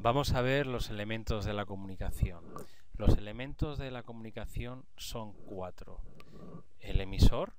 Vamos a ver los elementos de la comunicación. Los elementos de la comunicación son 4. El emisor,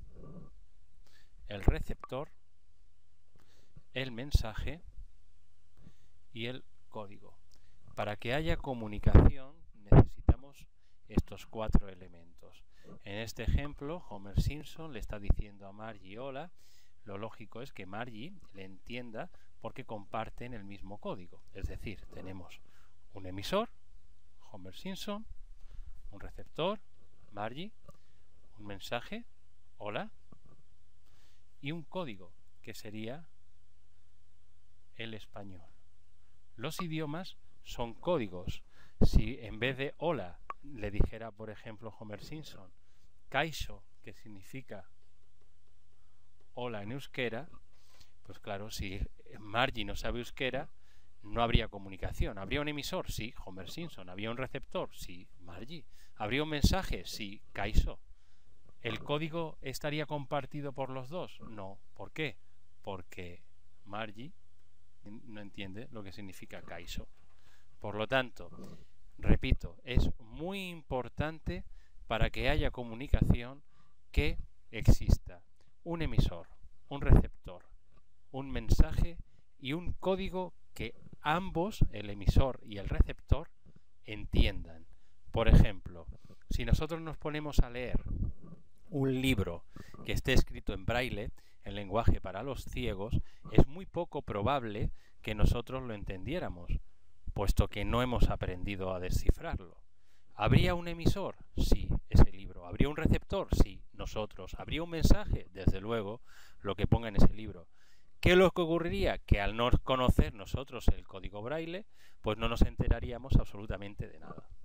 el receptor, el mensaje y el código. Para que haya comunicación necesitamos estos 4 elementos. En este ejemplo, Homer Simpson le está diciendo a Margie hola. Lo lógico es que Margie le entienda porque comparten el mismo código. Es decir, tenemos un emisor, Homer Simpson, un receptor, Margie, un mensaje, hola, y un código, que sería el español. Los idiomas son códigos. Si en vez de hola le dijera, por ejemplo, Homer Simpson, kaixo, que significa hola en euskera, pues claro, si Margie no sabe euskera, no habría comunicación. ¿Habría un emisor? Sí, Homer Simpson. ¿Habría un receptor? Sí, Margie. ¿Habría un mensaje? Sí, kaixo. ¿El código estaría compartido por los dos? No. ¿Por qué? Porque Margie no entiende lo que significa kaixo. Por lo tanto, repito, es muy importante para que haya comunicación que exista un emisor, un receptor, un mensaje y un código que ambos, el emisor y el receptor, entiendan. Por ejemplo, si nosotros nos ponemos a leer un libro que esté escrito en braille, en lenguaje para los ciegos, es muy poco probable que nosotros lo entendiéramos, puesto que no hemos aprendido a descifrarlo. ¿Habría un emisor? Sí, ese libro. ¿Habría un receptor? Sí, nosotros. ¿Habría un mensaje? Desde luego, lo que ponga en ese libro. ¿Qué es lo que ocurriría? Que al no conocer nosotros el código braille, pues no nos enteraríamos absolutamente de nada.